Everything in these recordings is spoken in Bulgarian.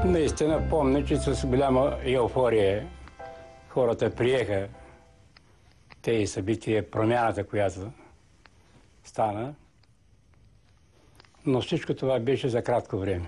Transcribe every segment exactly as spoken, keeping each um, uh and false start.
Наистина помня, че с голяма еуфория хората приеха тези събития, промяната, която стана. Но всичко това беше за кратко време.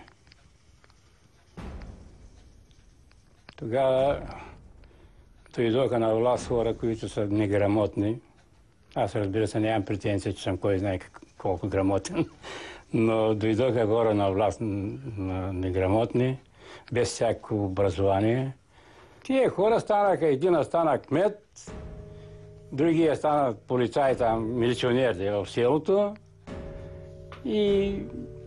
Тогава дойдоха на власт хора, които са неграмотни. Аз, разбира се, нямам претенция, че съм кой знае колко грамотен. Но дойдоха хора на власт неграмотни, без всяко образование. Тие хора станаха, един стана кмет, другия стана полицай, там, милиционер в селото. И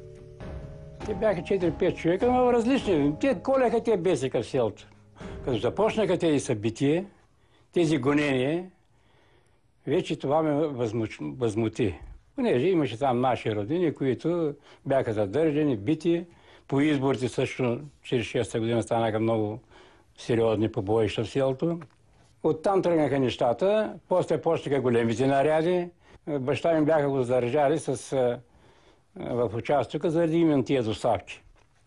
те бяха четири-пет човека, но различни. Те коляха, те бесиха в селото. Като започнаха тези събития, тези гонения, вече това ме възмути. Понеже имаше там наши родини, които бяха задържани, бити. По изборите също, чрез шеста година станаха много сериозни побоища в селото. Оттам тръгнаха нещата, после почнаха големите наряди. Баща ми бяха го задържали с, в участъка заради именно тия доставки.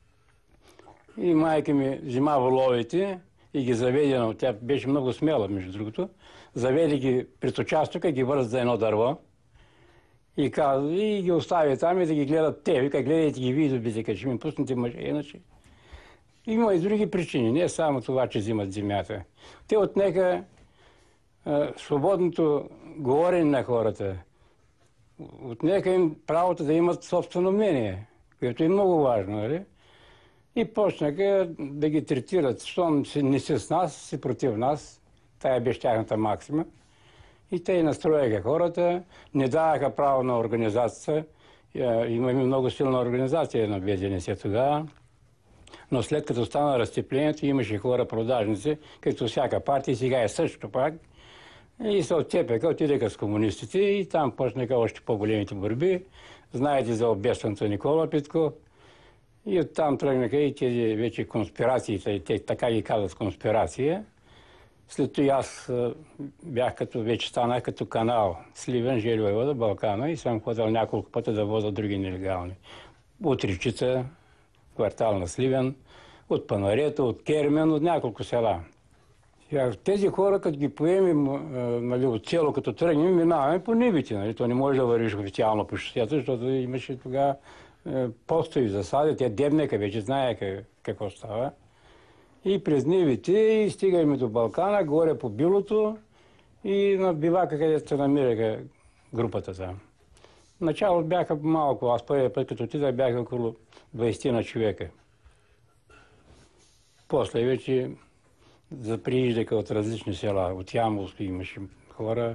И майка ми взима воловите и ги заведе, но тя беше много смела, между другото. Заведе ги пред участъка, ги върза за едно дърво и, каза, и ги остави там и да ги гледат те. Вика, гледайте ги вие, добите, че ми пуснете мъже, иначе. Има и други причини, не само това, че взимат земята. Те отнеха а, свободното говорене на хората. Отнеха им правото да имат собствено мнение, което е много важно, нали? И почнаха да ги третират. Щом не си с нас, си против нас. Тая беше тяхната максима. И те настрояха хората, не даваха право на организацията. Имаме много силна организация на Бе Де Ен Ес тогава. Но след като стана разцеплението, имаше хора продажници, като всяка партия, сега е също пак. И се отцепяха, отидеха с комунистите и там почнаха още по-големите борби. Знаете за обесването Никола Петков. И оттам тръгнаха и тези вече конспирации, те така ги казват конспирация. След това аз бях като, вече станах като канал Сливен, Жельо вода, Балкана и съм ходил няколко пъти да возя други нелегални. От Речица, квартал на Сливен, от Панарета, от Кермен, от няколко села. Тези хора, като ги поемем нали, от село, като тръгнем, минаваме по нивите. Нали? То не може да вървиш официално по шосето, защото имаше тогава постои засади, те дебнеха, вече знаеха какво става. И през нивите и стигаме до Балкана, горе по Билото и на бивака, където се намираха групата там. Начало бяха малко, аз първия път, като отидах, бяха около двайсет на човека. После вече заприиждаха от различни села, от Ямболско имаше хора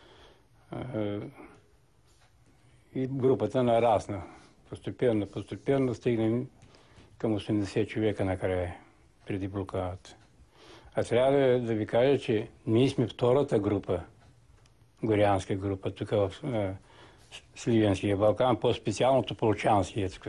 и групата нарасна. Постепенно, постепенно стигнем към осемдесет човека накрая, преди блокадата. А трябва да, да ви кажа, че ние сме втората група, горянска група, тук в е, Сливенския Балкан, по-специално Тополчанския тук.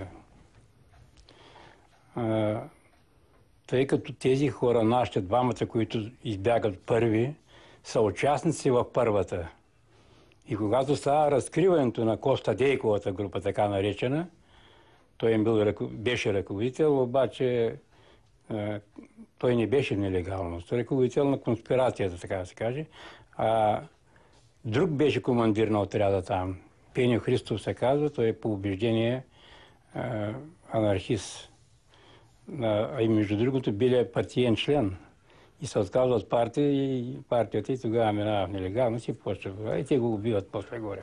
Е, тъй като тези хора, нашите двамата, които избягат първи, са участници в първата. И когато става разкриването на Коста Дейковата група, така наречена, той им бил, беше ръководител, обаче е, той не беше нелегално. Той е ръководител на конспирацията, така да се каже. А друг беше командир на отряда там. Пеню Христов се казва, той е по убеждение е, анархист. А и между другото бил партиен член. И се отказва от партия и партията и тогава минава в нелегалност и почва. И те го убиват после горе.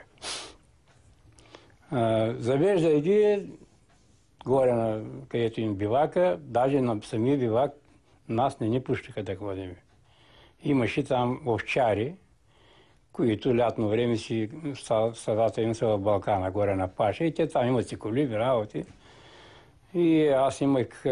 Завежда ги горе, на, където им бивака, даже на самия бивак нас не ни пущаха да ходим. Имаше там овчари, които лятно време си стадата им са в Балкана, горе на Паша, и те там имат си коли, работи. И аз имах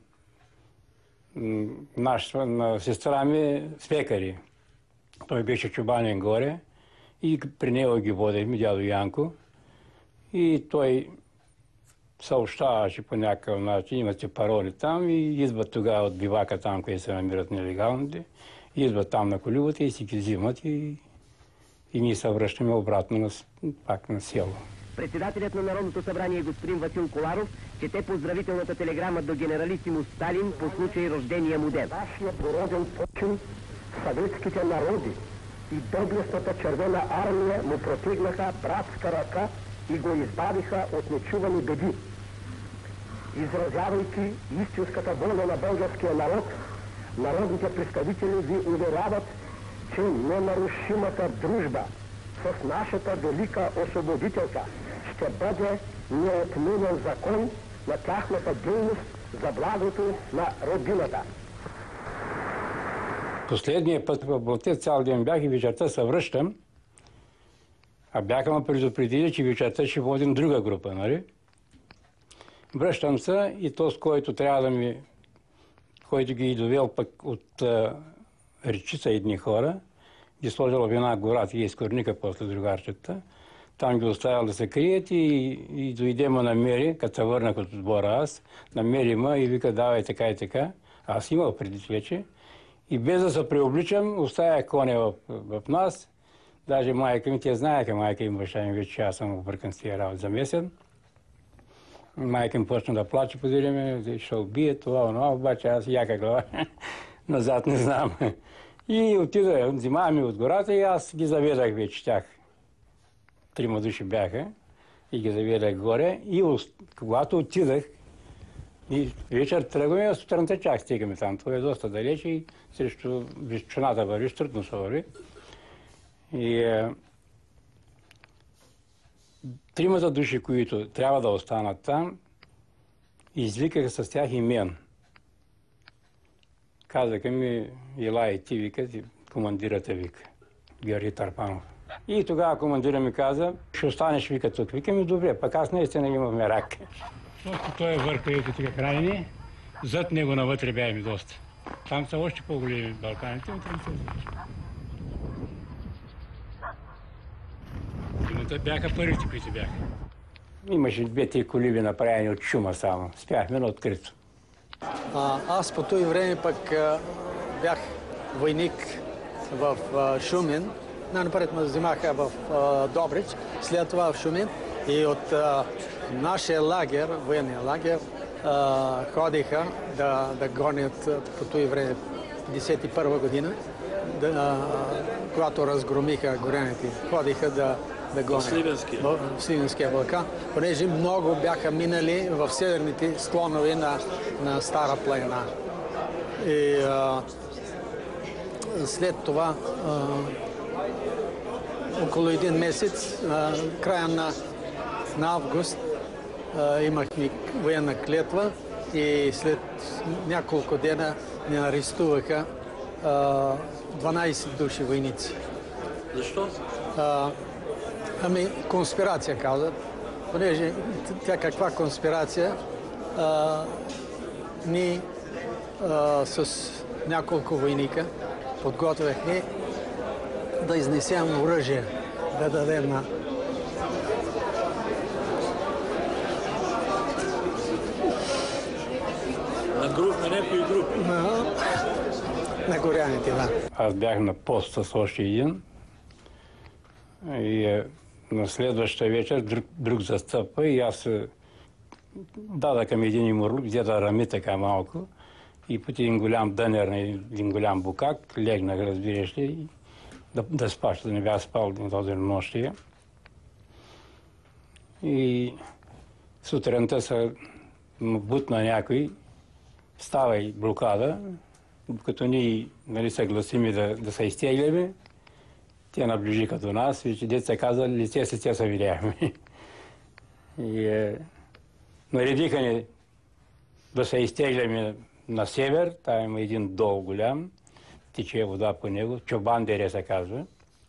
наша на сестра ми свекари. Той беше чубанин горе и при него ги водехме, дядо Янко. И той съобщаваше по някакъв начин, имате пароли там и идват тогава от бивака там, където се намират нелегалните. Идват там на коливата и си ги взимат и, и ние се връщаме обратно на, пак на село. председателят на Народното събрание господин Васил Коларов чете поздравителната телеграма до генералисимус Сталин по случай рождения му ден. Нашия породен почин, съветските народи и доблестната червена армия му протигнаха братска ръка и го избавиха от нечувани беди. Изразявайки истинската воля на българския народ, народните представители ви уверяват, че ненарушимата дружба с нашата велика освободителка ще бъде неотменен закон на тяхната дейност за благото на родината. Последния път в Ботев цял ден бях и вечерта се връщам, а бяха ме предупредили, че вечерта ще водим друга група, нали? Връщам се и то, с който трябва да ми, който ги довел пък от а, речица едни хора, ги сложил в една гора, и изкорника после другарчета. Там ги оставил да се крият и, и дойде ме намери, като се върнах от отбора аз, намери ме и вика, давай така и така. Аз имал преди вече. И без да се преобличам, оставя коня в, в нас. Даже майка ми, те знаеха, майка им, баща ми вече, аз съм объркан с тия работа замесен. Майка ми почна да плаче по време, ще убие това, онова, обаче аз яка глава. Назад не знам. И отида, взима ми от гората и аз ги заведах вече тях. Трима души бяха и ги заведах горе. И когато отидах, и вечер тръгваме, а сутринта чак стигаме там. Това е доста далеч и срещу височината вървиш, трудно се върви. И е, тримата души, които трябва да останат там, извикаха с тях и мен. Казаха ми, ела и ти, вика, командирата вика, Георги Тарпанов. И тогава командира ми каза, ще останеш, вика, тук. Вика ми, добре, пък аз наистина имахме рак. Защото той е върх, където тук хранени, зад него навътре бяхме доста. Там са още по-големи Балканите, вътре не се. Зимата бяха първите, които бяха. Имаше две-три колиби направени от шума само. Спяхме на открито. А, аз по този време пък а, бях войник в а, Шумен. Най-напред ме взимаха в а, Добрич, след това в Шумен. И от а, нашия лагер, военния лагер, а, ходиха да, да гонят по този време, петдесет и първа година, да, а, когато разгромиха горяните. Ходиха да да гонят. В Сливенския. В Сливенския Балкан, понеже много бяха минали в северните склонове на, на Стара планина. И а, след това а, около един месец, а, края на, на август, а, имахме военна клетва и след няколко дена ни арестуваха а, дванайсет души войници. Защо? А, Ами, конспирация, казват. Понеже тя каква конспирация, а, ние а, с няколко войника подготвяхме да изнесем оръжие, да дадем на... На груп, на някои групи? На, на горяните, да. Аз бях на пост с още един. И на следващата вечер друг, друг застъпа и аз дадах към един имурлук, взе да рами така малко и под един голям дънер на един голям букак легнах, разбираш ли, да, да спаш, да не бях спал на този нощия. И сутринта се бутна някой, ставай блокада, като ние, нали, съгласими да, да се изтегляме. Те наближиха до нас, вече деца казали, лице с те се видяхме. И е, наредиха ни да се изтегляме на север, там има един дол голям, тече вода по него, Чобан дере се казва.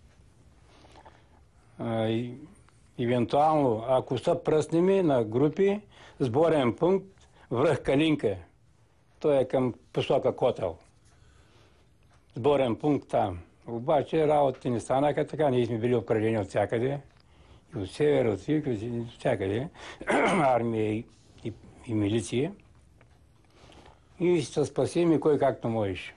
А, и, евентуално, ако са пръснеми на групи, сборен пункт, връх Калинка, той е към посока Котел. Сборен пункт там. Обаче работите не станаха така, ние сме били обкръжени от всякъде, и от север, от юг, от всякъде, армия и, и, и милиция. И се спасим и кой както можеш.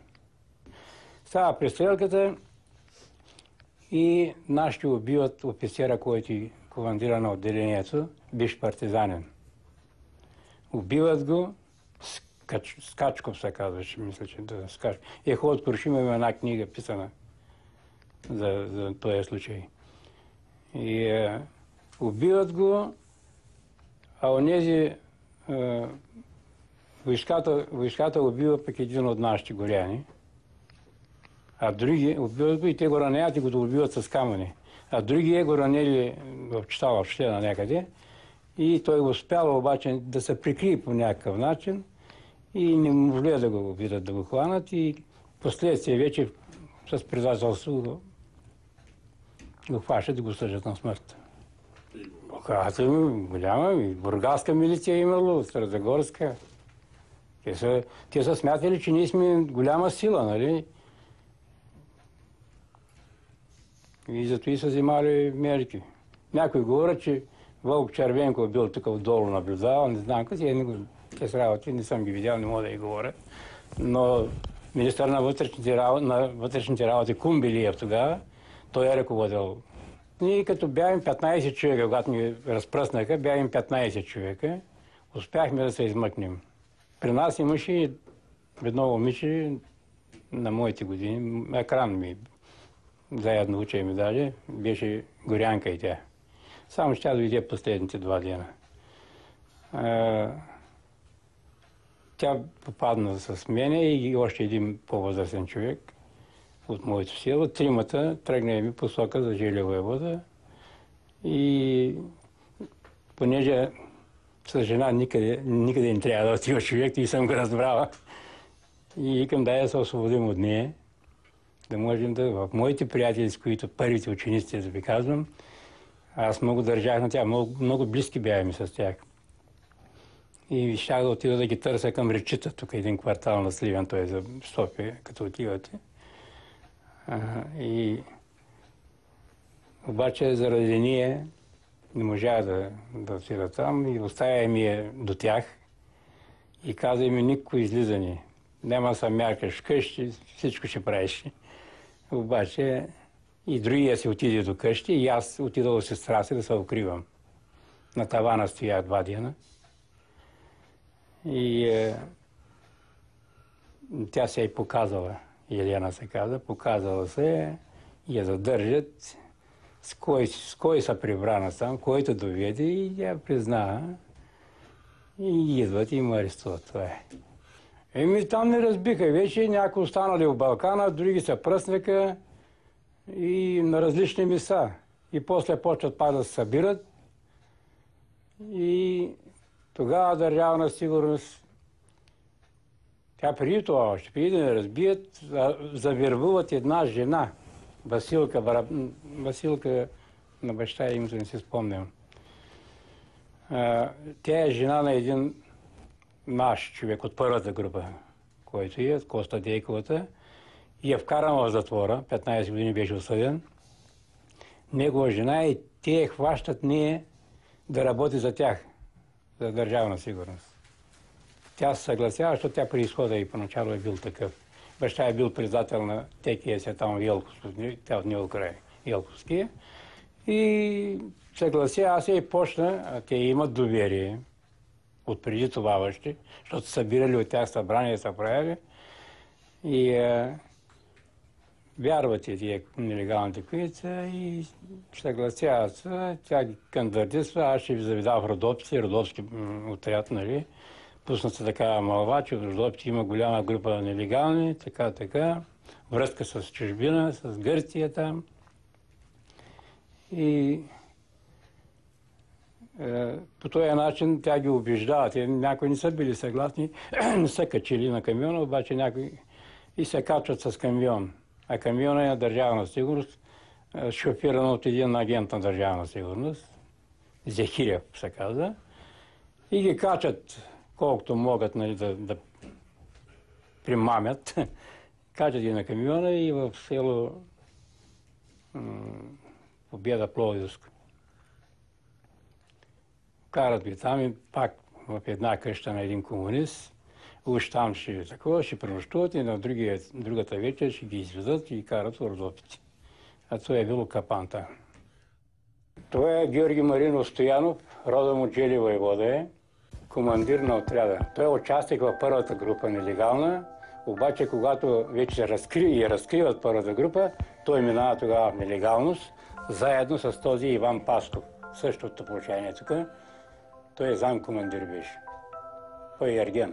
става престрелката и нашите убиват офицера, който, командира на отделението, биш партизанин. Убиват го, Скач, Скачков се казваше, мисля, че да Скачков. Ехо от Крушим има една книга писана за, за този случай. И е, убиват го, а онези е, войската, войската убива пък един от нашите горяни, а други убиват го и те го ранят и го убиват с камъни. А други е го ранели в читала, в шлена някъде и той успял обаче да се прикрие по някакъв начин и не могли да го видят, да го хванат и последствие вече с предателство го, го хващат и го съжат на смърт. Охраната им голяма, и бургаска милиция е имало, Старозагорска. Те са, те са смятали, че ние сме голяма сила, нали? И зато и са взимали мерки. Някой говорят, че Вълк Червенков бил тук отдолу наблюдавал, не знам къде, те с работи, не съм ги видял, не мога да ги говоря. Но министър на вътрешните работи, на вътрешните работи Кумбилиев тогава, той е ръководил. Ние като бяхме петнайсет човека, когато ни разпръснаха, бяхме петнайсет човека, успяхме да се измъкнем. При нас имаше едно момиче на моите години, екран ми, заедно уча ми даже, беше горянка и тя. Само ще дойде последните два дена. Тя попадна с мене и още един по-възрастен човек от моето село. Тримата тръгнем посока за Желева вода и понеже с жена никъде, никъде не трябва да отива човек, и съм го разбрала. И викам да я се освободим от нея, да можем да... В моите приятели, с които първите ученици, да ви казвам, аз много държах на тях, много, много близки бяхме с тях. И щях да отида да ги търся към речита, тук един квартал на Сливен, той е за София, като отивате. А, и... Обаче заради ние не можа да, да отида там и оставя ми я до тях и каза ми никакво излизане. Няма са мяркаш къщи, всичко ще правиш. Обаче и другия си отиде до къщи и аз отида до сестра си да се укривам. На тавана стоя два дена. И е, тя се е показала, Елена се каза, показала се и я задържат. С кой, с кой са прибрана там, който доведе и тя призна. И идват и ме арестуват. Това е. Еми там не разбиха вече, някои останали в Балкана, други се пръснаха и на различни места. И после почват пак да се събират. И тогава Държавна сигурност, тя преди това още, преди да не разбият, завербуват една жена, Василка, Василка на баща името не си спомням. Тя е жена на един наш човек от първата група, който е, Коста Дейковата, и е вкаран в затвора, петнайсет години беше осъден. Негова жена и те хващат нея да работи за тях, за Държавна сигурност. Тя се съгласява, защото тя при изхода и поначало е бил такъв. Баща е бил председател на ТКС там в Елховски, тя от него край Елховския. И съглася, аз и почна, а те имат доверие от преди това въобще, защото събирали от тях събрания, са правили. И е, вярват и тия нелегалните куица и съгласяват се. Тя ги кандидатства, аз ще ви заведа в Родопци, Родопски отряд, нали. Пусна се такава мълва, че в Родопци има голяма група нелегални, така, така. Връзка с чужбина, с Гърция там. И е, по този начин тя ги убеждава. Те някои не са били съгласни, не са качили на камиона, обаче някои и се качват с камион. А камиона е на Държавна сигурност, шофиран от един агент на Държавна сигурност, Зехирев се казва, и ги качат колкото могат, нали, да, да примамят. Качат ги на камиона и в село Победа Пловдивско. Карат ги там и пак в една къща на един комунист. Уж там ще такова, ще пренощуват и на другия, другата вечер ще ги изведат и ги карат в Родопите. А това е било капан там. Това е Георги Маринов Стоянов, родом от Джели Войвода е, командир на отряда. Той е участник в първата група нелегална, обаче когато вече се разкри и разкриват първата група, той минава тогава в нелегалност, заедно с този Иван Пастов. Същото положение тук. Той е зам-командир беше. Той е ерген.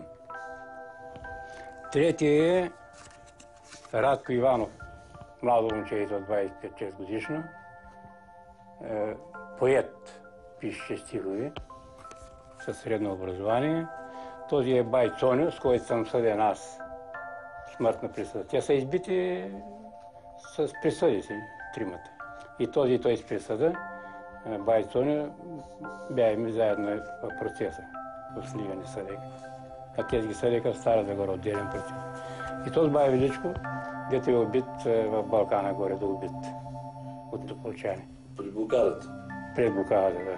Третия е Радко Иванов. Младо момче от двадесет и пет годишно. Е, поет, пише стихове, със средно образование. Този е бай Цоню, с който съм съден аз. Смъртна присъда. Те са избити с присъди си, тримата. И този той с присъда, бай Цоню, бяхме заедно в процеса, в Сливен съдек. А тези ги съдека в Стара Загора, отделен процес. И този бай Величко, дето е убит в Балкана горе, да убит от тополчани. При блокадата? Пред блокадата, да.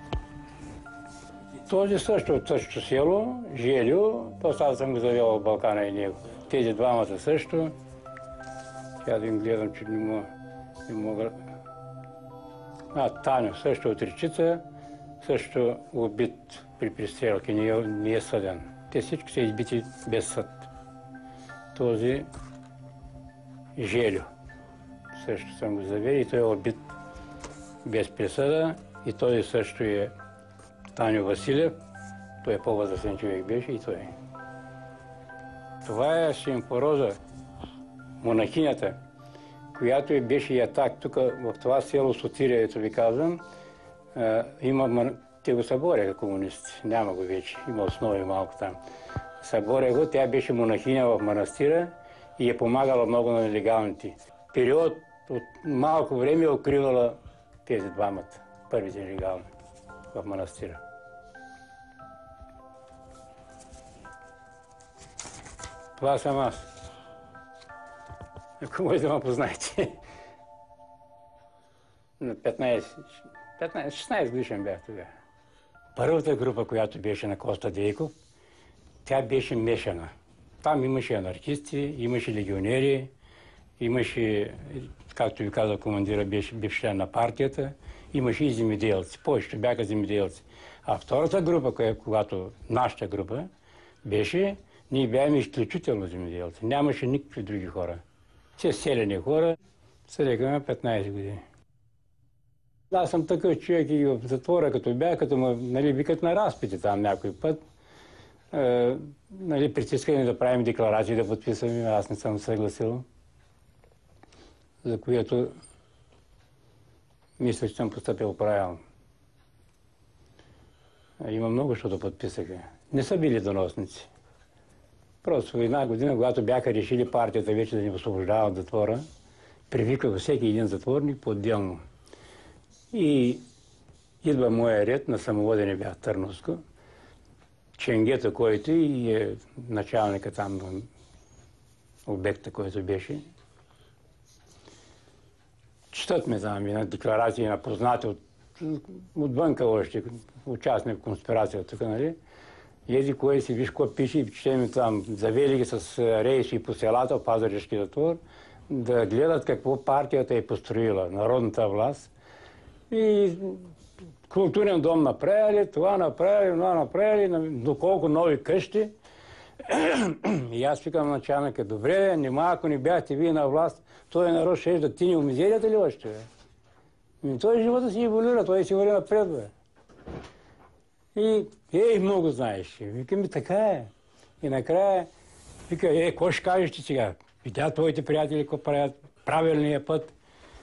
Този също от същото село, Желю, после аз съм го завел в Балкана и него. Тези двамата също. Сега да им гледам, че не мога. Не мога. А, Таню, също от Речица, също убит при пристрелки, не е, не е съден. Те всички са избити без съд. Този Желю също съм го завел и той е убит без присъда. И той също е Таню Василев. Той е по-възрастен човек беше и той е. Това е Симфороза, монахинята, която и беше и атак. Тук в това село Сотирия, ето ви казвам, има, те го съборяха комунисти, няма го вече, има основи малко там. Съборя го, тя беше монахиня в манастира и е помагала много на нелегалните. Период от малко време е укривала тези двамата, първите нелегални в манастира. Това съм аз. Ако може да ме познаете. На петнадесет, петнадесет, шестнадесет годишен бях тогава. Първата група, която беше на Коста Дейков, тя беше мешана. Там имаше анархисти, имаше легионери, имаше, както ви казах, командира беше бивш член на партията, имаше и земеделци. Повечето бяха земеделци. А втората група, когато нашата група беше, ние бяхме изключително земеделци. Нямаше никакви други хора. Все селени хора, съдекаме петнадесет години. Аз съм такъв човек и в затвора, като бях, като ме нали, викат на разпити там някой път. Е, нали, притискани да правим декларации, да подписваме, аз не съм съгласил. За което мисля, че съм постъпил правилно. Има много, защото подписаха. Не са били доносници. Просто в една година, когато бяха решили партията вече да ни освобождава от затвора, привикаха всеки един затворник по-отделно. И идва моя ред на самоводене бях Търновско. Ченгето, който и е началника там на обекта, който беше. Четат ме там на декларации на познати от, отвънка още, участник в конспирацията, тук, нали? Еди кой си, виж какво пише и четем там, завели ги с рейси по селата в Пазарджишки затвор, да гледат какво партията е построила, народната власт. И културен дом направили, това направили, това направили, доколко нови къщи. И аз викам началника, добре, нема, ако не бяхте вие на власт, той народ ще да тини у мизерията ли още? И той живота си еволюира, той си върви напред, бе. И, ей, много знаеш. Викаме, така е. И накрая, вика, е, какво ще кажеш ти сега? Видя твоите приятели, какво правят правилния път.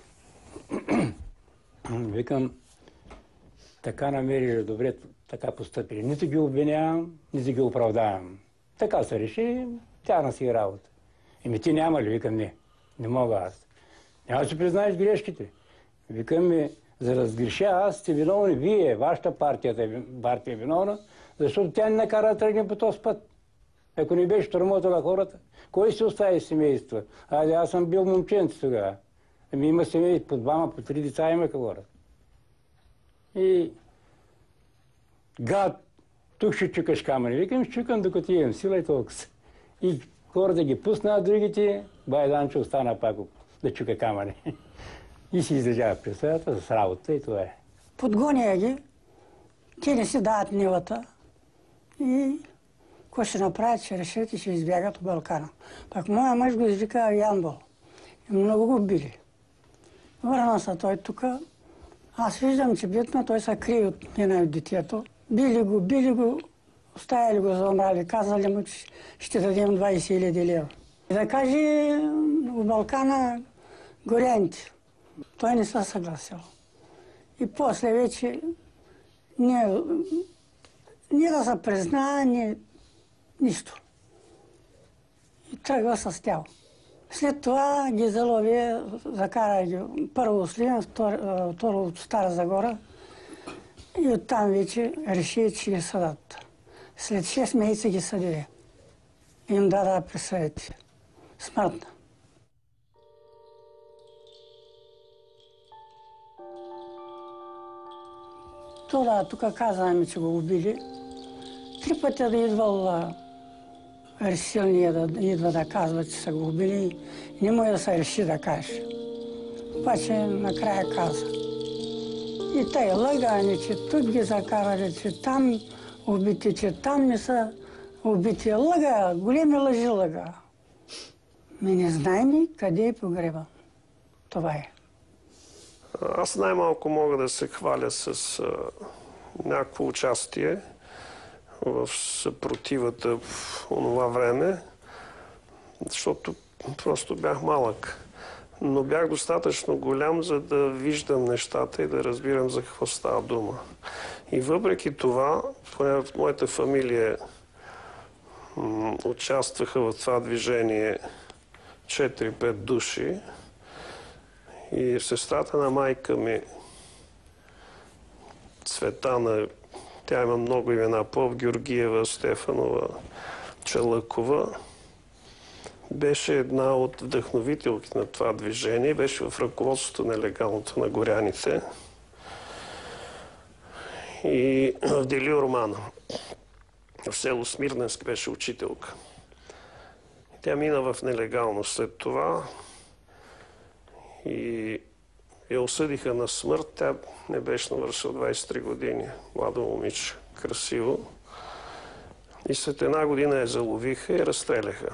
Викам, така намерили, добре, така постъпили. Нито ги обвинявам, нито ги оправдавам. Така се реши, тяхна си работа. Еми ти няма ли? Викам, не. Не мога аз. Няма да си признаеш грешките. Викам ми, за да сгреша аз, сте виновни вие, вашата партия, партия е виновна, защото тя не накара да тръгне по този път. Ако не беше тормозила хората, кой си остави семейства? Айде, аз съм бил момченце тогава. Ами има семейство, по двама, по три деца имаха хора. И гад, тук ще чукаш камъни. Викам, ще чукам, докато имам сила и толкова. И хората ги пусна, а другите, Байданчо остана пак да чука камъни. И си издържава представата с работа и това е. подгоня я ги, те не си дават нивата и какво ще направят, ще решат и ще избягат от Балкана. Пак моя мъж го извика Янбол. И много го били. Върна се той тук. Аз виждам, че битна, той се крие от мен и от детето. Били го, били го, оставили го за умрали, казали му, че ще дадем двайсет хиляди лева. И да каже в Балкана горяните. Той не се съгласил. И после вече не, не да се призна, не, нищо. И тръгва с тяло. След това ги залови, закара ги първо от Сливен, второ от Стара Загора и оттам вече реши, че ги съдат. След шест месеца ги съди. Им дада присъдите. Смъртна. Това тук казваме, че го убили. Три пъти да идвал решилния да идва да казва, че са го убили. Не може да се реши да каже. Обаче накрая каза. И тъй лъгани, че тук ги закарали, че там убити, че там не са убити. Лъга, големи лъжи лъга. Ми не знаем къде е погреба. Това е. Аз най-малко мога да се хваля с а, някакво участие в съпротивата в онова време, защото просто бях малък. Но бях достатъчно голям, за да виждам нещата и да разбирам за какво става дума. И въпреки това, поне в моята фамилия участваха в това движение четири-пет души. И сестрата на майка ми, Цветана, тя има много имена, Пов Георгиева, Стефанова, Чалъкова, беше една от вдъхновителки на това движение, беше в ръководството на легалното на горяните и в Делио Романа. В село Смирненск беше учителка. Тя мина в нелегалност след това и я осъдиха на смърт. Тя не беше навършила двайсет и три години. Младо момиче, красиво. И след една година я заловиха и разстреляха.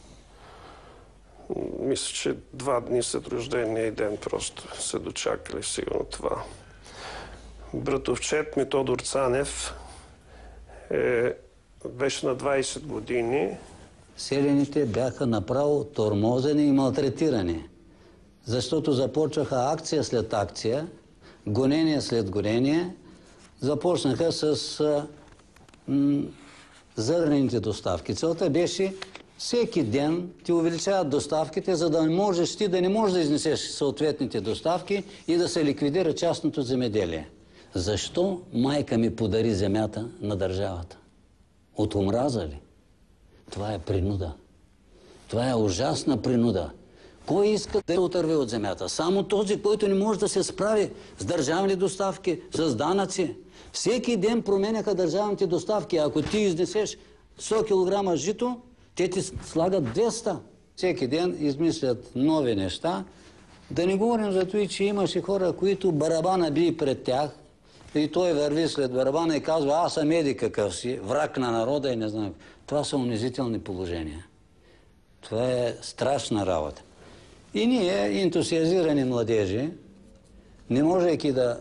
Мисля, че два дни след рождения ден просто се дочакали сигурно това. Братовчет ми Тодор Цанев е, беше на двайсет години. Селените бяха направо тормозени и малтретирани, защото започнаха акция след акция, гонение след гонение. Започнаха с а, м, зърнените доставки. Целта беше всеки ден ти увеличават доставките, за да можеш ти да не можеш да изнесеш съответните доставки и да се ликвидира частното земеделие. Защо майка ми подари земята на държавата? От омраза ли? Това е принуда. Това е ужасна принуда. Кой иска да я отърве от земята? Само този, който не може да се справи с държавни доставки, с данъци. Всеки ден променяха държавните доставки. Ако ти изнесеш сто килограма жито, те ти слагат двеста. Всеки ден измислят нови неща. Да не говорим за това, че имаше хора, които барабана би пред тях и той върви след барабана и казва: аз съм еди какъв си, враг на народа и не знам. Това са унизителни положения. Това е страшна работа. И ние, ентусиазирани младежи, не можейки да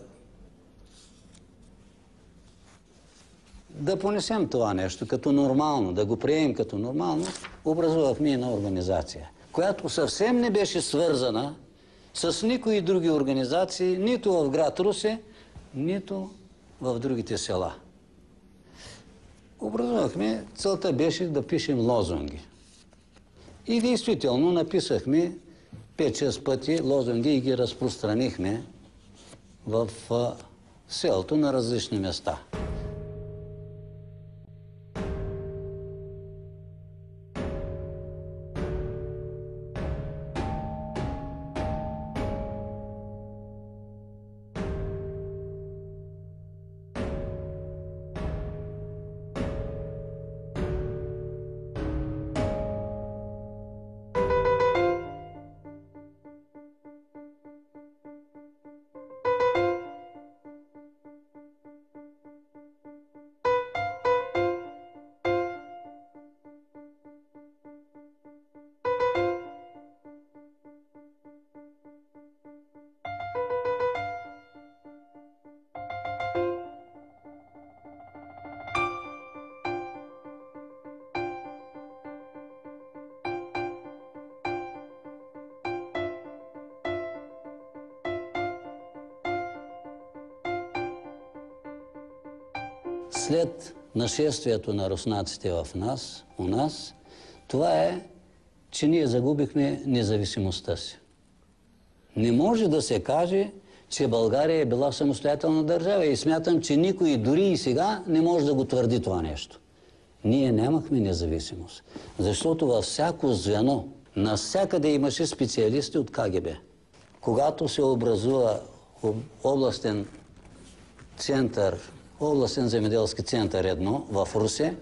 да понесем това нещо като нормално, да го приемем като нормално, образувахме една организация, която съвсем не беше свързана с никои други организации, нито в град Русе, нито в другите села. Образувахме, целта беше да пишем лозунги. И действително написахме пет-шест пъти лозунги и ги разпространихме в селото на различни места. след нашествието на руснаците в нас, у нас, това е, че ние загубихме независимостта си. Не може да се каже, че България е била самостоятелна държава и смятам, че никой дори и сега не може да го твърди това нещо. Ние нямахме независимост, защото във всяко звено, навсякъде имаше специалисти от Ка Ге Бе. Когато се образува областен център, областен земеделски център едно в Русе,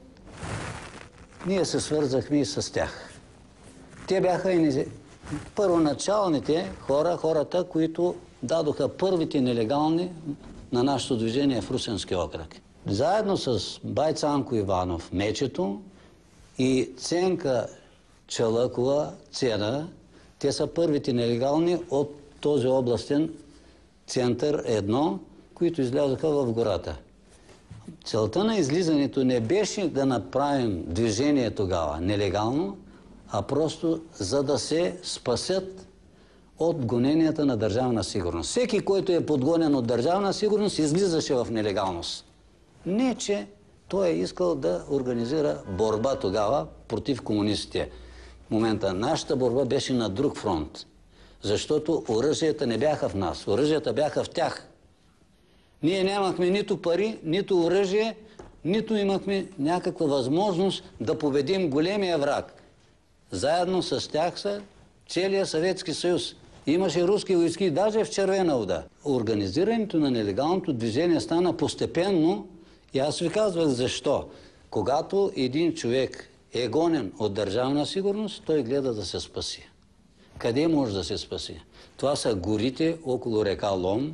ние се свързахме и с тях. Те бяха и първоначалните хора, хората, които дадоха първите нелегални на нашето движение в Русенски окръг. Заедно с Байцанко Иванов Мечето и Ценка Чалъкова Цена, те са първите нелегални от този областен център едно, които излязоха в гората. Целта на излизането не беше да направим движение тогава нелегално, а просто за да се спасят от гоненията на държавна сигурност. Всеки, който е подгонен от държавна сигурност, излизаше в нелегалност. Не, че той е искал да организира борба тогава против комунистите. В момента нашата борба беше на друг фронт, защото оръжията не бяха в нас, оръжията бяха в тях. Ние нямахме нито пари, нито оръжие, нито имахме някаква възможност да победим големия враг. Заедно с тях са целият Съветски съюз. Имаше руски войски, даже в Червена вода. Организирането на нелегалното движение стана постепенно и аз ви казвах защо. Когато един човек е гонен от държавна сигурност, той гледа да се спаси. Къде може да се спаси? Това са горите около река Лом,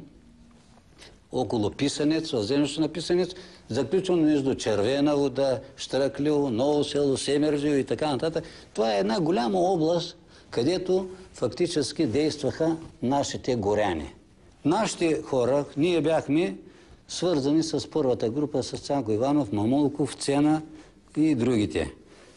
около Писанец, в землището на Писанец, заключено между Червена вода, Щраклио, Ново село, Семерджио и така нататък. Това е една голяма област, където фактически действаха нашите горяни. Нашите хора, ние бяхме свързани с първата група, с Цанко Иванов, Мамулков, Цена и другите.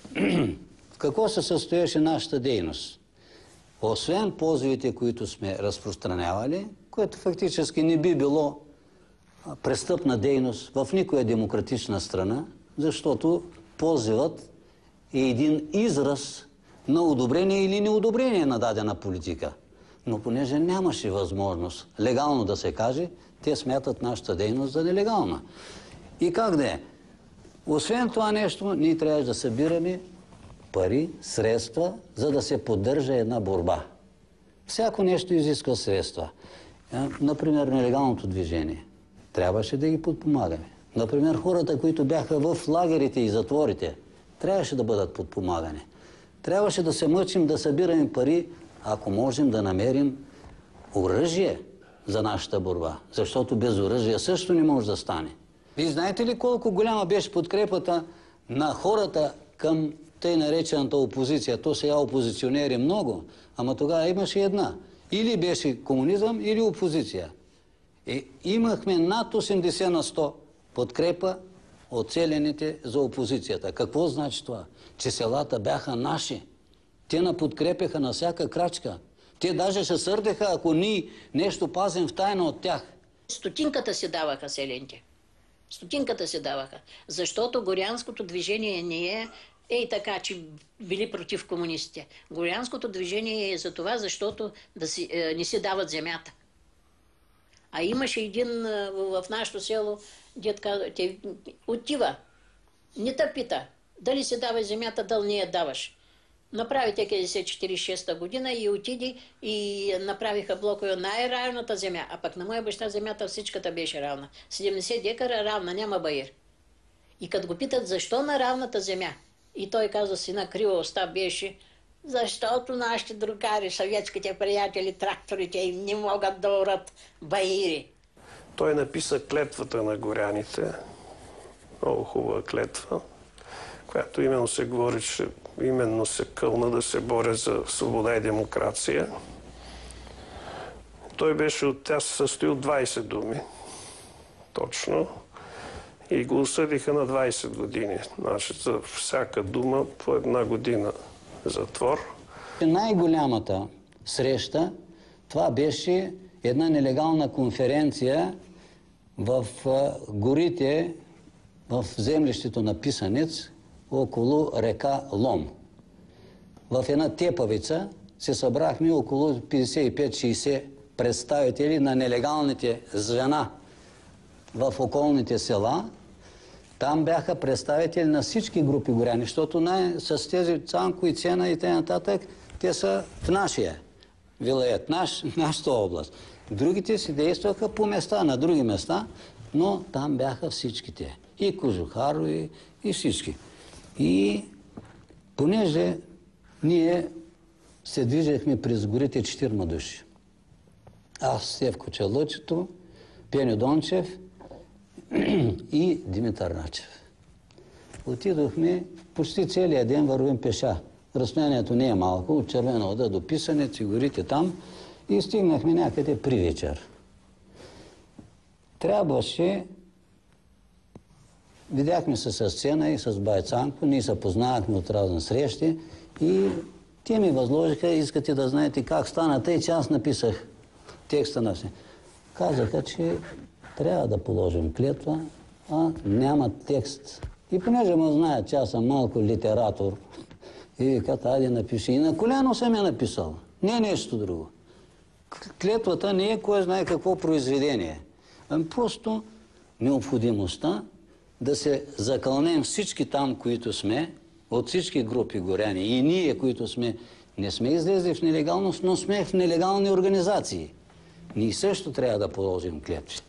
В какво се състояше нашата дейност? Освен позивите, които сме разпространявали, което фактически не би било престъпна дейност в никоя демократична страна, защото позивът е един израз на одобрение или неодобрение на дадена политика. Но понеже нямаше възможност легално да се каже, те смятат нашата дейност за нелегална. И как да е? Освен това нещо, ние трябва да събираме пари, средства, за да се поддържа една борба. Всяко нещо изисква средства. Например, нелегалното движение. Трябваше да ги подпомагаме. Например, хората, които бяха в лагерите и затворите, трябваше да бъдат подпомагани. Трябваше да се мъчим да събираме пари, ако можем да намерим оръжие за нашата борба. Защото без оръжие също не може да стане. Вие знаете ли колко голяма беше подкрепата на хората към тъй наречената опозиция? То сега опозиционери много, ама тогава имаше една. Или беше комунизъм, или опозиция. И имахме над осемдесет на сто подкрепа от селените за опозицията. Какво значи това? Че селата бяха наши. Те наподкрепяха на всяка крачка. Те даже се сърдеха, ако ние нещо пазим в тайна от тях. Стотинката си даваха селените. Стотинката си даваха. Защото горянското движение не е ей така, че били против комунистите. Горянското движение е за това, защото да си, е, не си дават земята. А имаше един в нашето село, дед каза, те отива, не те пита, дали си дава земята, дали не я даваш. Направи те деветдесет и четири шеста година и отиди и направиха блокове най-равната земя. А пък на моя баща земята всичката беше равна. седемдесет декара равна, няма баир. И като го питат защо на равната земя, и той каза, сина крива уста беше, защото нашите другари, съветските приятели, тракторите им не могат да орат баири. Той написа клетвата на горяните, много хубава клетва, която именно се говори, че именно се кълна да се боря за свобода и демокрация. Той беше от тя се състои от двайсет думи, точно, и го осъдиха на двайсет години. Значи за всяка дума по една година затвор. Най-голямата среща, това беше една нелегална конференция в горите в землището на Писанец, около река Лом. В една тепавица се събрахме около петдесет и пет шейсет представители на нелегалните звена в околните села. Там бяха представители на всички групи горяни, защото най- с тези Цанко и Цена и т.н. те са в нашия вилает, наш, нашата област. Другите си действаха по места, на други места, но там бяха всичките. И Кожухаро, и, и всички. И понеже ние се движехме през горите четирма души. Аз, Стевко Челъчето, Пеню Дончев и Димитър Начев. Отидохме, почти целият ден вървим пеша. Разстоянието не е малко, от Червена вода до Писанец и горите там, и стигнахме някъде при вечер. Трябваше, видяхме се с Цена и с Байцанко, ние се познавахме от разни срещи и те ми възложиха, искате да знаете как стана, тъй че аз написах текста на все. Казаха, че трябва да положим клетва, а няма текст. И понеже ме знаят, че аз съм малко литератор, и викат, айде напиши. И на коляно съм я написал. Не е нещо друго. Клетвата не е кой знае какво произведение. Ами просто необходимостта да се закълнем всички там, които сме, от всички групи горяни. И ние, които сме, не сме излезли в нелегалност, но сме в нелегални организации. Ние също трябва да положим клетви.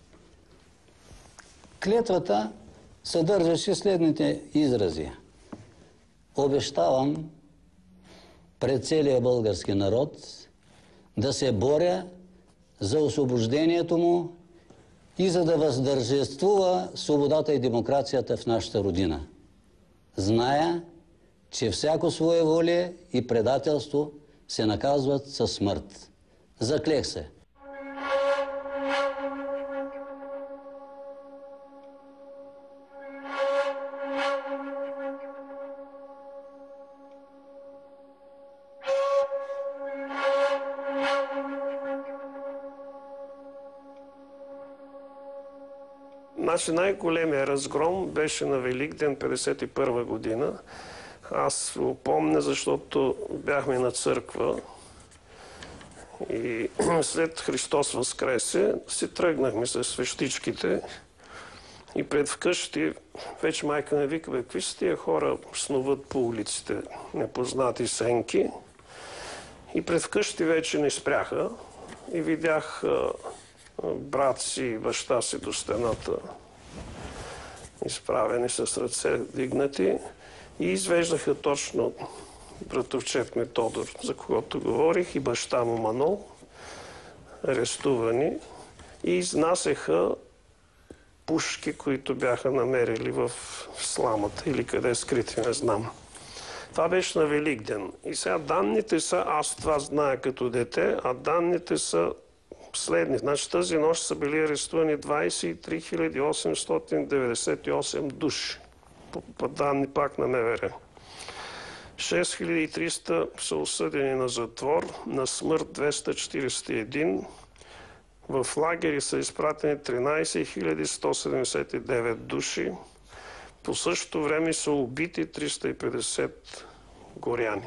Клетвата съдържаше следните изрази. Обещавам пред целия български народ да се боря за освобождението му и за да въздържествува свободата и демокрацията в нашата родина. Зная, че всяко своеволие и предателство се наказват със смърт. Заклех се. Значи най-големия разгром беше на Великден петдесет и първа година. Аз го помня, защото бяхме на църква и след Христос възкресе си тръгнахме с свещичките и пред вкъщи вече майка ме вика, бе, какви са тия хора снуват по улиците, непознати сенки. И пред вкъщи вече не спряха и видях брат си и баща си до стената, изправени с ръце дигнати и извеждаха точно братовчет ми Тодор, за когото говорих, и баща му Манол, арестувани, и изнасяха пушки, които бяха намерили в сламата или къде скрити, не знам. Това беше на Великден. И сега данните са, аз това зная като дете, а данните са следни. Значи тази нощ са били арестувани двадесет и три хиляди осемстотин деветдесет и осем души. По, по данни пак на МВР. шест хиляди и триста са осъдени на затвор, на смърт двеста четиридесет и един. В лагери са изпратени тринадесет хиляди сто седемдесет и девет души. По същото време са убити триста и петдесет горяни.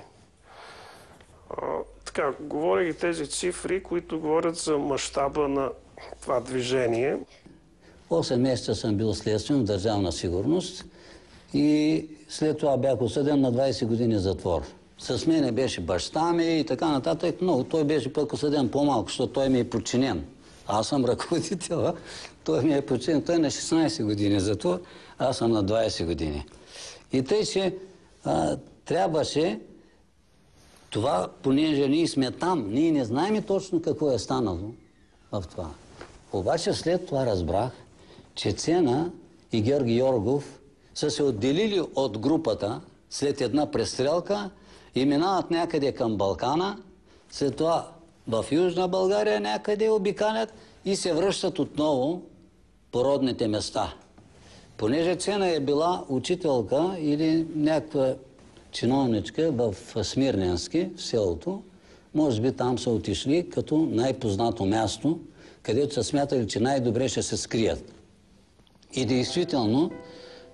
Така, говоря и тези цифри, които говорят за мащаба на това движение. осем месеца съм бил следствен в Държавна сигурност и след това бях осъден на двадесет години затвор. С мене беше баща ми и така нататък, но той беше пък осъден по-малко, защото той ми е подчинен. Аз съм ръководител, той ми е подчинен. Той е на шестнадесет години затвор, аз съм на двадесет години. И тъй, че а, трябваше това, понеже ние сме там, ние не знаем точно какво е станало в това. Обаче след това разбрах, че Цена и Георги Йоргов са се отделили от групата след една престрелка и минават някъде към Балкана, след това в Южна България някъде обикалят и се връщат отново по родните места. Понеже Цена е била учителка или някаква чиновничка в Смирненски, в селото, може би там са отишли като най-познато място, където са смятали, че най-добре ще се скрият. И действително,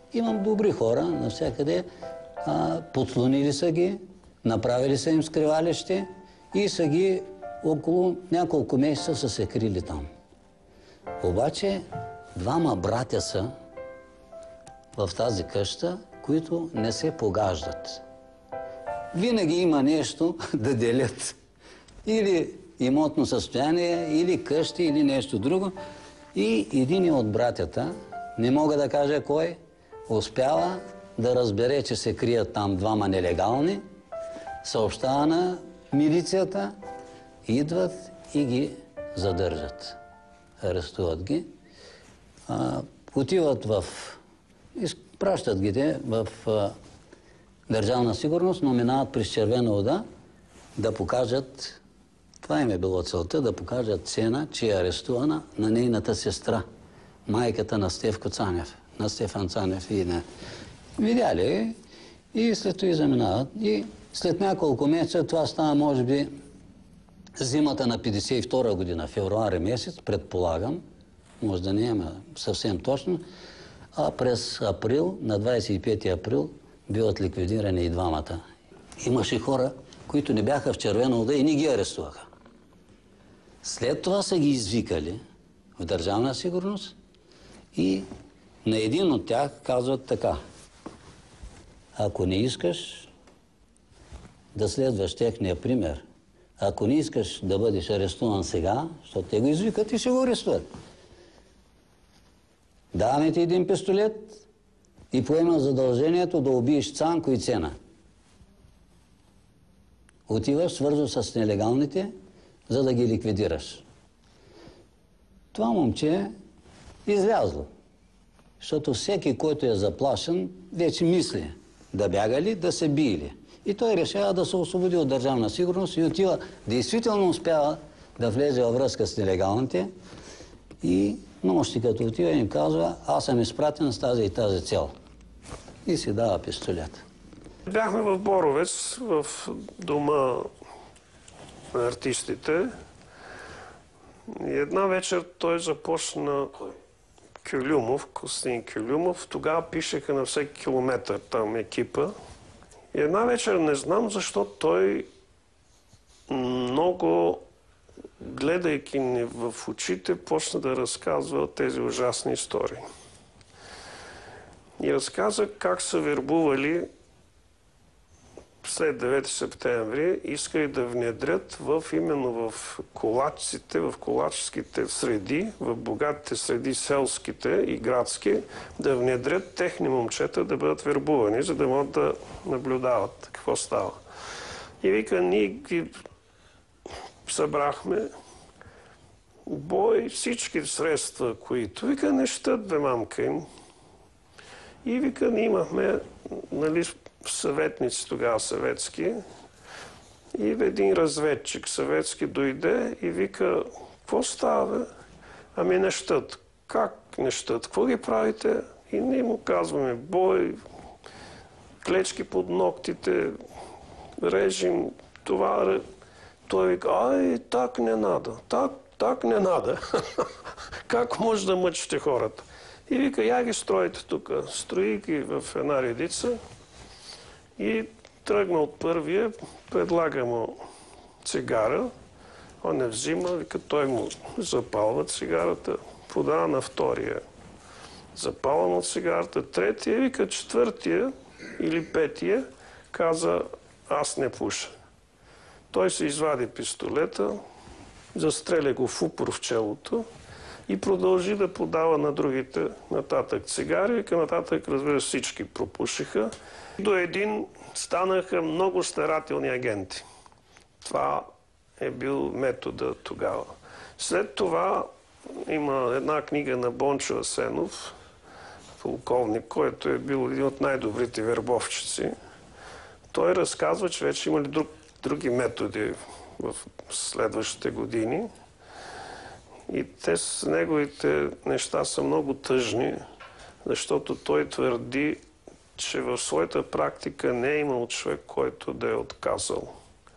Имам добри хора навсякъде. А, подслонили са ги, направили са им скривалище и са ги около няколко месеца са се крили там. Обаче двама братя са в тази къща, които не се погаждат. Винаги има нещо да делят. Или имотно състояние, или къщи, или нещо друго. И един от братята, не мога да кажа кой, успява да разбере, че се крият там двама нелегални, съобщава на милицията, идват и ги задържат. Арестуват ги. А, отиват в... Изпращат ги те в а, Държавна сигурност, но минават през червена вода да покажат... Това им е било целта, да покажат цена, че е арестувана на нейната сестра, майката на Стефко Цанев, на Стефан Цанев и на... Видяли и след това заминават. И след няколко месеца, това става може би зимата на петдесет и втора година, февруари месец, предполагам, може да не е съвсем точно, а през април, на двадесет и пети април, биват ликвидирани и двамата. Имаше хора, които не бяха в червена вода и не ги арестуваха. След това са ги извикали в Държавна сигурност и на един от тях казват така: ако не искаш да следваш техния пример, ако не искаш да бъдеш арестуван сега, защото те го извикат и ще го арестуват, даваме ти един пистолет и поема задължението да убиеш Цанко и Цена. Отиваш, свързва с нелегалните, за да ги ликвидираш. Това момче е излязло. Защото всеки, който е заплашен, вече мисли да бяга ли, да се бие ли. И той решава да се освободи от Държавна сигурност и отива, действително успява да влезе във връзка с нелегалните и нощи като отива им казва: аз съм изпратен с тази и тази цел. И си дава пистолет. Бяхме в Боровец, в дома на артистите. И една вечер той започна... Кюлюмов, Костин Кюлюмов. Тогава пишеха на всеки километър там екипа. И една вечер не знам защо той много, гледайки ни в очите, почна да разказва тези ужасни истории. И разказа как са вербували след девети септември, искали да внедрят в, именно в колачците, в колаческите среди, в богатите среди, селските и градски, да внедрят техни момчета да бъдат вербувани, за да могат да наблюдават какво става. И вика, ние ги събрахме, бой, всички средства, които, вика, не щат, бе, мамка им. И вика, ние имахме, нали, съветници тогава съветски, и един разведчик съветски дойде и вика: какво става? Ами не щат. Как не щат? Какво ги правите? И ние му казваме: бой, клечки под ногтите, режим, това. Той вика: ай, так не надо, так, так не надо. Как може да мъчите хората? И вика: я ги строите тук. Строи ги в една редица. И тръгна от първия, предлага му цигара, он не взима, вика, той му запалва цигарата, подава на втория, запалва му цигарата, третия, вика, четвъртия или петия, каза: аз не пуша. Той се извади пистолета, застреля го в упор в челото и продължи да подава на другите нататък цигари. Вика, нататък, разбира, всички пропушиха. До един станаха много старателни агенти. Това е бил метода тогава. След това има една книга на Бончо Асенов, полковник, който е бил един от най-добрите вербовчици. Той разказва, че вече имали друг, други методи в следващите години. И те с неговите неща са много тъжни, защото той твърди, че в своята практика не е имал човек, който да е отказал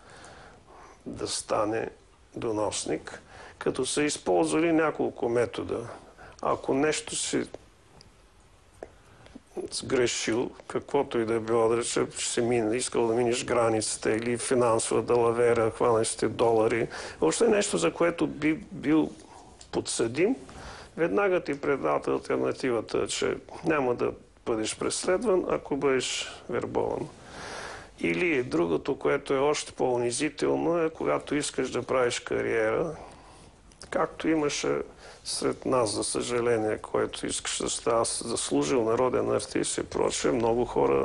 да стане доносник, като са използвали няколко метода. Ако нещо си сгрешил, каквото и да е било, да рече, че си мине, искал да минеш границата или финансова далавера, хванеш сте долари. Въобще нещо, за което би бил подсъдим, веднага ти предават алтернативата, че няма да бъдеш преследван, ако бъдеш вербован. Или другото, което е още по-унизително, е когато искаш да правиш кариера, както имаше сред нас, за съжаление, който искаш да става заслужил народен артист и прочее, много хора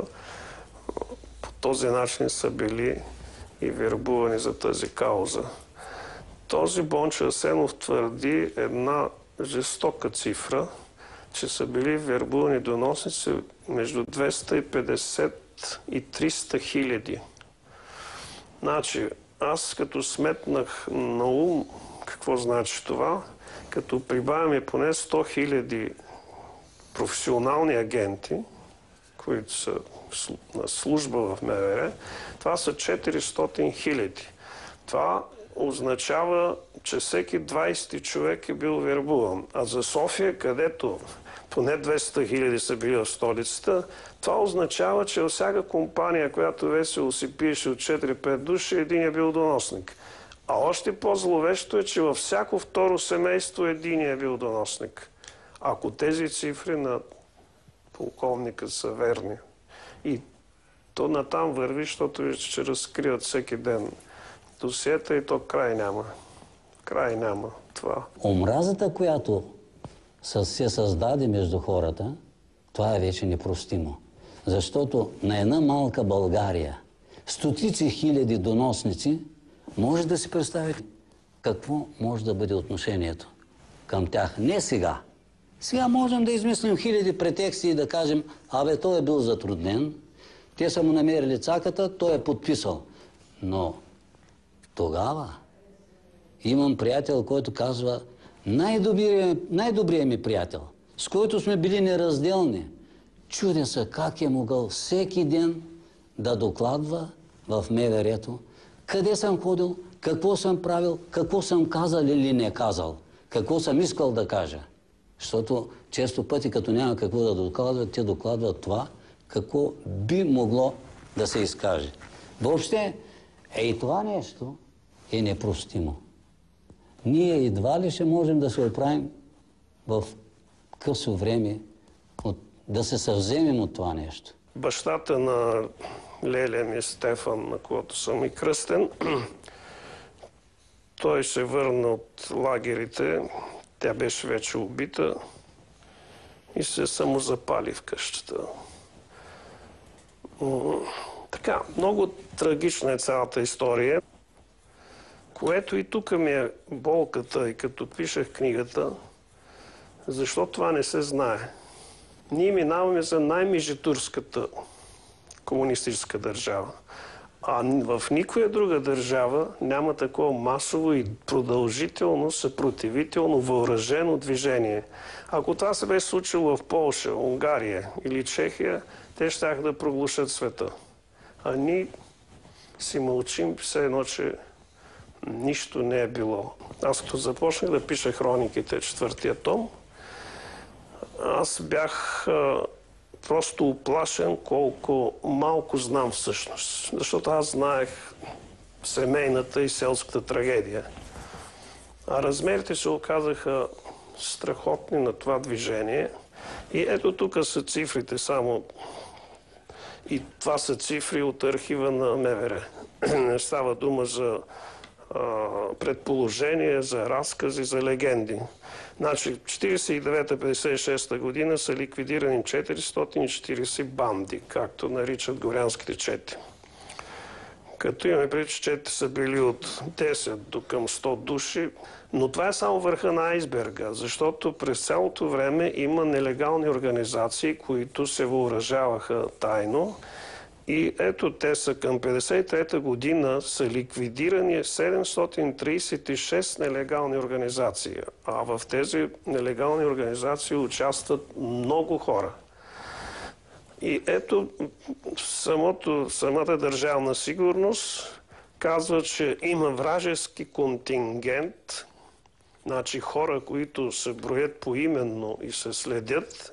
по този начин са били и вербувани за тази кауза. Този Бончо Асенов твърди една жестока цифра, че са били вербувани доносници между двеста и петдесет и триста хиляди. Значи, аз като сметнах на ум какво значи това, като прибавяме поне сто хиляди професионални агенти, които са на служба в МВР, това са четиристотин хиляди. Това означава, че всеки двайсети човек е бил вербуван. А за София, където поне двеста хиляди са били в столицата, това означава, че във всяка компания, която весело си пиеше от четири-пет души, един е бил доносник. А още по-зловещо е, че във всяко второ семейство един е бил доносник. Ако тези цифри на полковника са верни. И то натам върви, защото ще разкрият всеки ден досиета и то край няма. Край няма това. Омразата, която се създаде между хората, това е вече непростимо. Защото на една малка България, стотици хиляди доносници, може да си представите какво може да бъде отношението към тях. Не сега. Сега можем да измислим хиляди претексти и да кажем, абе, той е бил затруднен, те са му намерили цаката, той е подписал. Но тогава имам приятел, който казва, най-добрият, най-добрият ми приятел, с който сме били неразделни. Чудя се как е могъл всеки ден да докладва в МВР-то, къде съм ходил, какво съм правил, какво съм казал или не казал, какво съм искал да кажа. Защото често пъти, като няма какво да докладват, те докладват това, какво би могло да се изкаже. Въобще, е и това нещо е непростимо. Ние едва ли ще можем да се оправим в късо време, от, да се съвземем от това нещо. Бащата на Леля ми, Стефан, на когото съм и кръстен, той се върна от лагерите, тя беше вече убита и се самозапали в къщата. Така, много трагична е цялата история, което и тук ми е болката, и като пишех книгата, защо това не се знае. Ние минаваме за най-мижитурската комунистическа държава. А в никоя друга държава няма такова масово и продължително, съпротивително, въоръжено движение. Ако това се беше случило в Полша, Унгария или Чехия, те щяха да проглушат света. А ние си мълчим все едно, че нищо не е било. Аз като започнах да пиша хрониките, четвъртия том, аз бях а, просто уплашен колко малко знам всъщност. Защото аз знаех семейната и селската трагедия. А размерите се оказаха страхотни на това движение. И ето тук са цифрите само. И това са цифри от архива на МВР. Не става дума за а, предположения, за разкази, за легенди. Значи, четиридесет и девета - петдесет и шеста година са ликвидирани четиристотин и четиридесет банди, както наричат горянските чети. Като имаме преди, че чети са били от десет до към сто души, но това е само върха на айсберга, защото през цялото време има нелегални организации, които се въоръжаваха тайно. И ето те са към петдесет и трета година са ликвидирани седемстотин тридесет и шест нелегални организации. А в тези нелегални организации участват много хора. И ето самото, самата държавна сигурност казва, че има вражески контингент, значи хора, които се броят поименно и се следят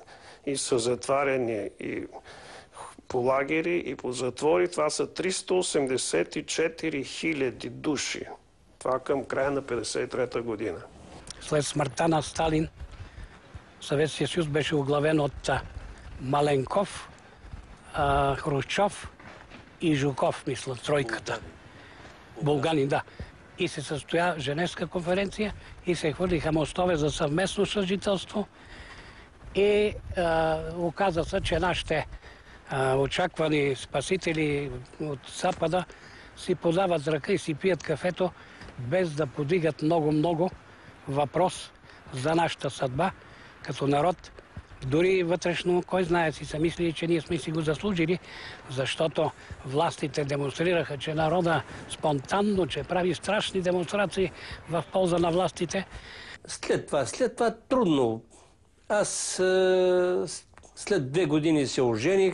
и са затваряни и по лагери, и по затвори. Това са триста осемдесет и четири хиляди души. Това към края на петдесет и трета година. След смъртта на Сталин, Съветския съюз беше оглавен от Маленков, Хрущов и Жуков, мисля, тройката. Булганин, да. И се състоя Женевска конференция и се хвърлиха мостове за съвместно съжителство. И а, оказа се, че нашите а, очаквани спасители от Запада си подават ръка и си пият кафето, без да подигат много-много въпрос за нашата съдба като народ. Дори вътрешно, кой знае, си са мислили, че ние сме си го заслужили, защото властите демонстрираха, че народа спонтанно, че прави страшни демонстрации в полза на властите. След това, след това трудно. Аз е, след две години се ожених,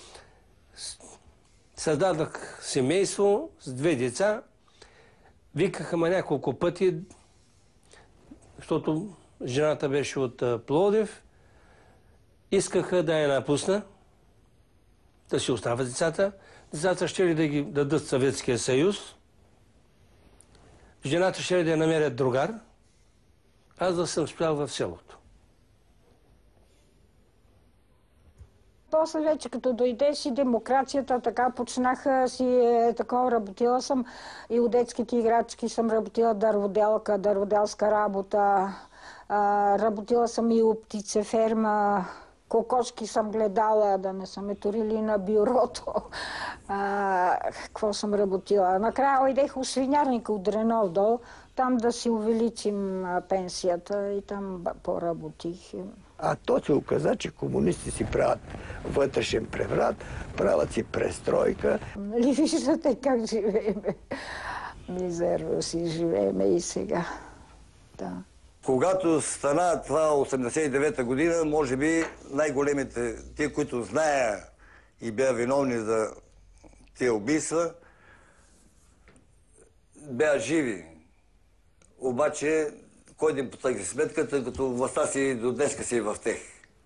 създадах семейство с две деца. Викаха ме няколко пъти, защото жената беше от Пловдив. Искаха да я напусна, да си оставят децата. Децата ще ли да ги дадат Съветския съюз. Жената ще ли да я намерят другар. Аз да съм спял в селото. После вече като дойде си демокрацията, така почнаха си е, такова, работила съм и от детските играчки съм работила дърводелка, дърводелска работа. А, работила съм и от птицеферма, кокошки съм гледала, да не са ме турили на бюрото. А, какво съм работила? Накрая отидех у свинярника от Дренов дол, там да си увеличим пенсията и там поработих. А то се оказа, че комунисти си правят вътрешен преврат, правят си престройка. Нали виждате как живееме? Мизерно си живееме и сега. Да. Когато стана това осемдесет и девета година, може би най-големите, тия, които зная и бяха виновни за тия убийства, бяха живи. Обаче, кой да им потъгне сметката, като властта си до днеска си е в тех.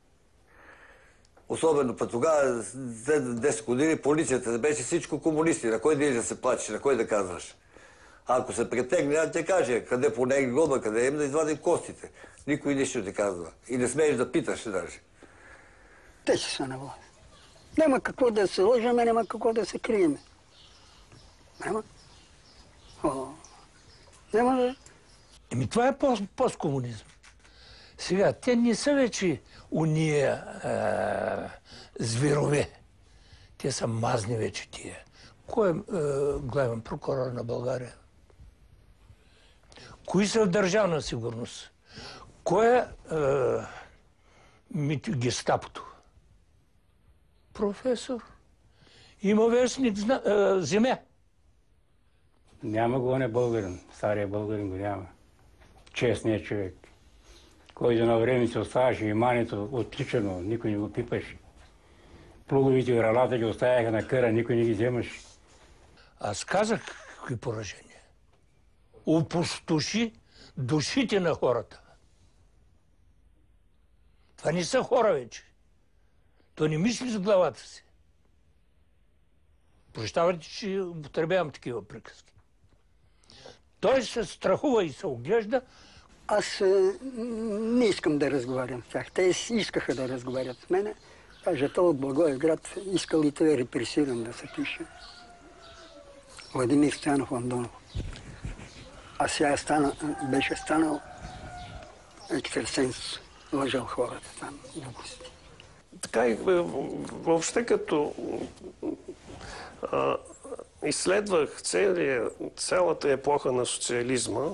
Особено път тогава, след десет години, полицията беше всичко комунисти. На кой да се плачеш, на кой да казваш? А ако се претегне, да те каже, къде по неги глоба, къде им да извадим костите. Никой нищо не ти казва. И не смееш да питаш даже. Те ще са на власт. Няма какво да се лъжаме, няма какво да се криеме. Няма. О, няма да... Еми това е посткомунизъм. Сега, те не са вече уния зверове. Те са мазни вече тия. Кой е главен прокурор на България? Кои са в държавна сигурност? Кой е гестапото? Професор. Има вестник Земя. Няма го, не българин. Стария българин го няма. Честният човек. Който на време се оставаше имането отличано, никой не го пипаше. Плуговите и ралата ги оставяха на къра, никой не ги вземаше. Аз казах какви поражения. Опустоши душите на хората. Това не са хора вече. Той не мисли с главата си. Прощавайте, че употребявам такива приказки. Той се страхува и се оглежда. Аз е, не искам да разговарям с тях. Те искаха да разговарят с мене. Кажа, той от Благоевград искал и той репресиран да се пише. Владимир Стоянов Андонов. А сега стана, беше станал екстрасенс, лъжал хората там, глупости. Така и въобще като а, изследвах целия, цялата епоха на социализма,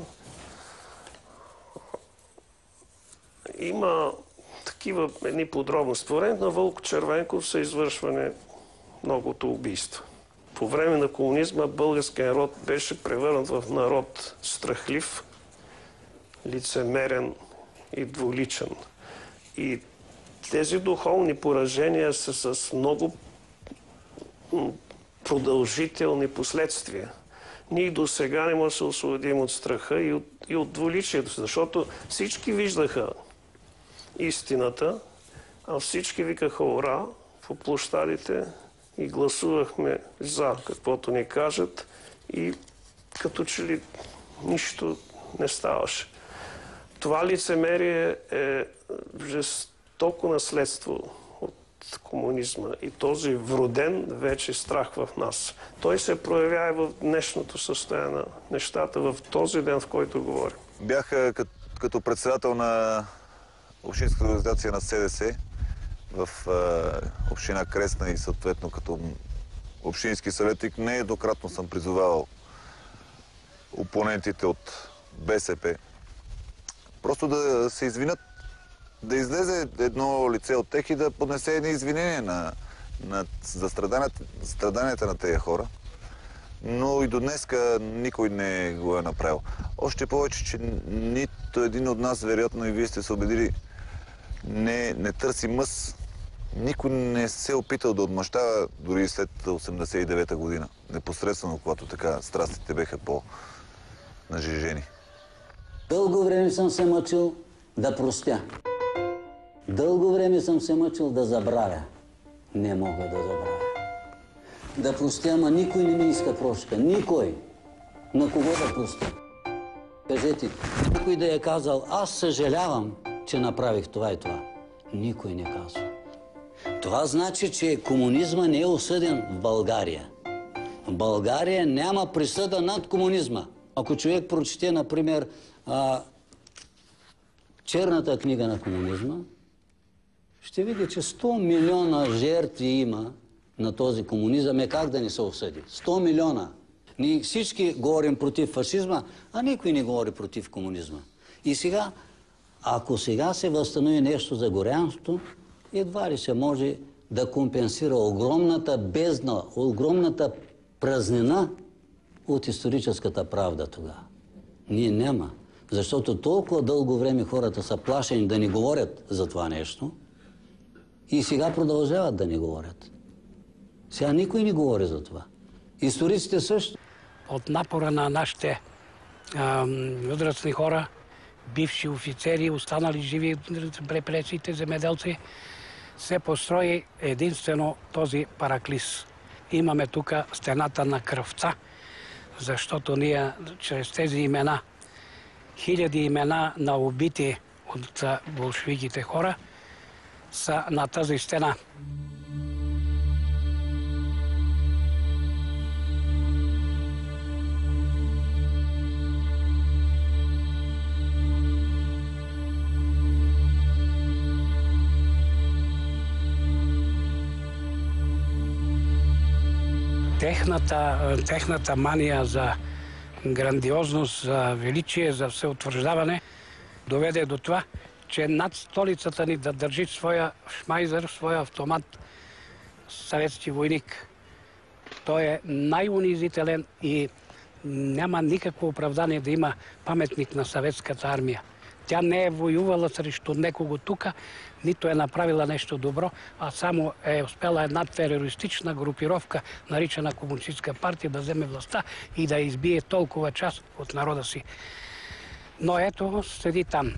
има такива едни подробности. По време на Вълко Червенков са извършване многото убийства. По време на комунизма българският народ беше превърнат в народ страхлив, лицемерен и двуличен. И тези духовни поражения са с много продължителни последствия. Ние до сега не можем да се освободим от страха и от, и от двуличието, защото всички виждаха истината, А всички викаха ура по площадите и гласувахме за каквото ни кажат и като че ли нищо не ставаше. Това лицемерие е жестоко наследство от комунизма и този вроден вече страх в нас. Той се проявява в днешното състояние на нещата, в този ден, в който говорим. Бях като председател на Общинската организация на СДС в община Кресна и съответно като общински съветник. Нееднократно съм призовавал опонентите от БСП просто да се извинят, да излезе едно лице от тях и да поднесе едни извинения на, на, за страданията, страданията на тези хора. Но и до днеска никой не го е направил. Още повече, че нито един от нас, вероятно и вие сте се убедили, не, не търси мъс. Никой не се е опитал да отмъщава дори след осемдесет и девета година. Непосредствено, когато така страстите беха по-нажежени. Дълго време съм се мъчил да простя. Дълго време съм се мъчил да забравя. Не мога да забравя. Да простя, ама никой не ми иска прошка. Никой. На кого да простя? Кажете, никой да е казал, аз съжалявам, че направих това и това. Никой не казва. Това значи, че комунизма не е осъден в България. В България няма присъда над комунизма. Ако човек прочете, например, а, черната книга на комунизма, ще види, че сто милиона жертви има на този комунизъм. Е как да не се осъди? сто милиона. Ние всички говорим против фашизма, а никой не говори против комунизма. И сега, ако сега се възстанови нещо за горянството, едва ли се може да компенсира огромната бездна, огромната празнина от историческата правда тогава. Ние няма. Защото толкова дълго време хората са плашени да не говорят за това нещо и сега продължават да не говорят. Сега никой не говори за това. Историците също. От напора на нашите а, възрастни хора, бивши офицери, останали живи репресиите, земеделци, се построи единствено този параклис. Имаме тук стената на кръвца, защото ние чрез тези имена, хиляди имена на убити от болшевиките хора, са на тази стена. Техната, техната мания за грандиозност, за величие, за всеутвърждаване доведе до това, че над столицата ни да държи своя шмайзер, своя автомат съветски войник. Той е най-унизителен и няма никакво оправдание да има паметник на съветската армия. Тя не е воювала срещу некого тук, нито е направила нещо добро, а само е успела една терористична групировка, наричана Комунистическа партия, да вземе властта и да избие толкова част от народа си. Но ето, седи там.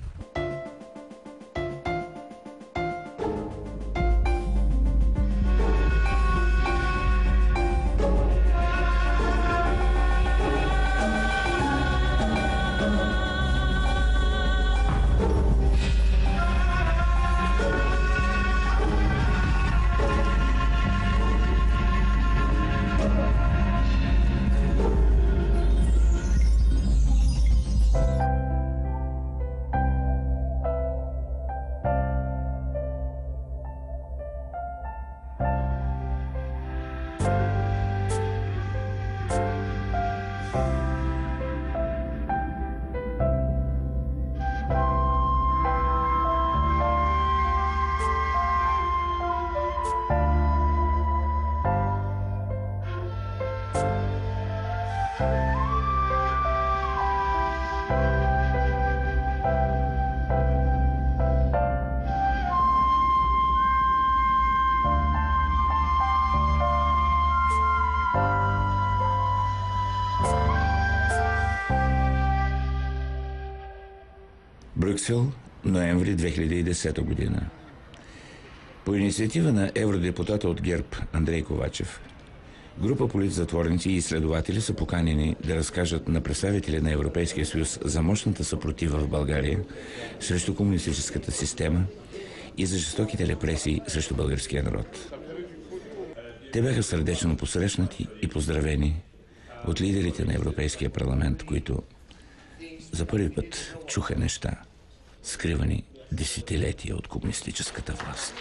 Брюксел, ноември две хиляди и десета година. По инициатива на евродепутата от ГЕРБ Андрей Ковачев, група политзатворници и изследователи са поканени да разкажат на представители на Европейския съюз за мощната съпротива в България срещу комунистическата система и за жестоките репресии срещу българския народ. Те бяха сърдечно посрещнати и поздравени от лидерите на Европейския парламент, които за първи път чуха неща, скривани десетилетия от комунистическата власт.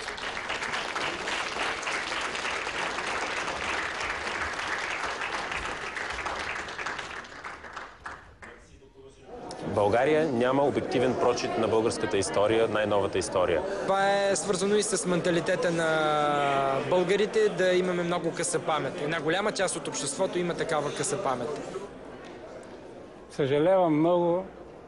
България няма обективен прочит на българската история, най-новата история. Това е свързано и с менталитета на българите да имаме много къса памет. Една голяма част от обществото има такава къса памет. Съжалявам много,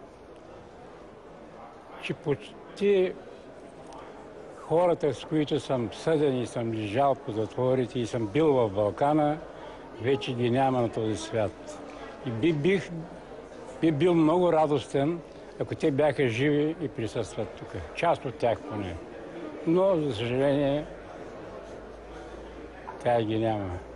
че почти хората, с които съм съден и съм лежал по затворите и съм бил в Балкана, вече ги няма на този свят. И би, бих би бил много радостен, ако те бяха живи и присъстват тук. Част от тях поне. Но, за съжаление, тя ги няма.